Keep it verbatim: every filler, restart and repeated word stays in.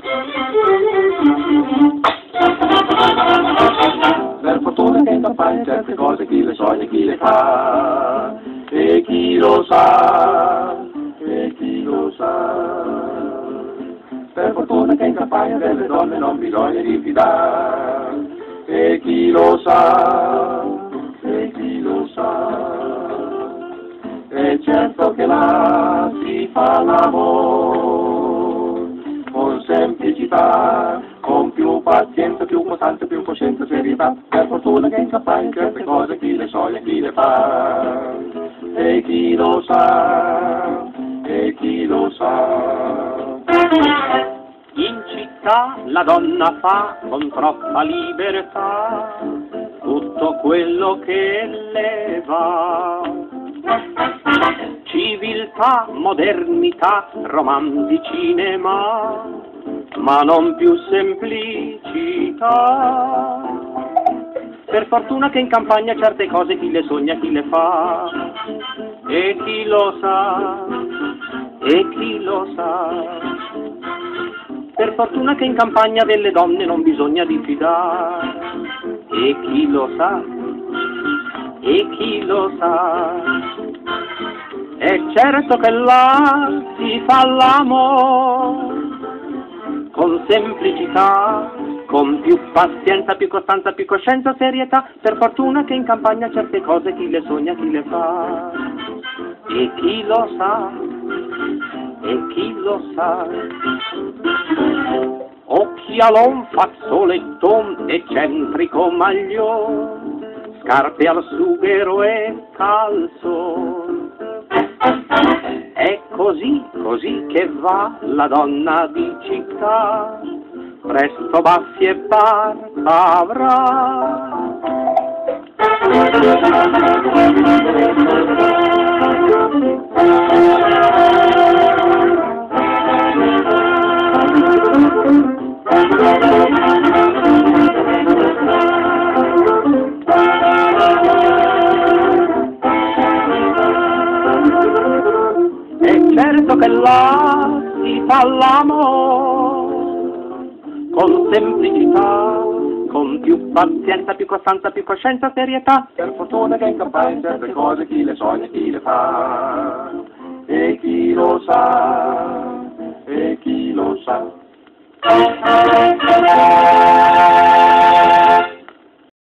Per fortuna che in campagna certe cose chi le sogna, chi le fa, e chi lo sa, e chi lo sa. Per fortuna che in campagna delle donne non bisogna diffidare, e chi lo sa, e chi lo sa. È certo che là si fa l'amore, con semplicità, con più pazienza, più costanza, più coscienza, serietà. Per fortuna che in campagna certe cose chi le sogna, chi le fa, e chi lo sa, e chi lo sa. In città la donna fa con troppa libertà tutto quello che le va. Civiltà, modernità, romanzi, cinema, ma non più semplicità. Per fortuna che in campagna certe cose chi le sogna, chi le fa, e chi lo sa, e chi lo sa. Per fortuna che in campagna delle donne non bisogna diffidare, e chi lo sa, e chi lo sa. È certo che là si fa l'amore, con semplicità, con più pazienza, più costanza, più coscienza, serietà. Per fortuna che in campagna certe cose chi le sogna, chi le fa, e chi lo sa, e chi lo sa. Occhialon, fazzoletton, eccentrico maglione, scarpe al sughero e calzone. È così, così che va la donna di città, presto baffi e barba avrà. È certo che là si fa l'amore, con semplicità, con più pazienza, più costanza, più coscienza, serietà. Per fortuna che in campagna certe cose chi le sogna, chi le fa, e chi lo sa, e chi lo sa.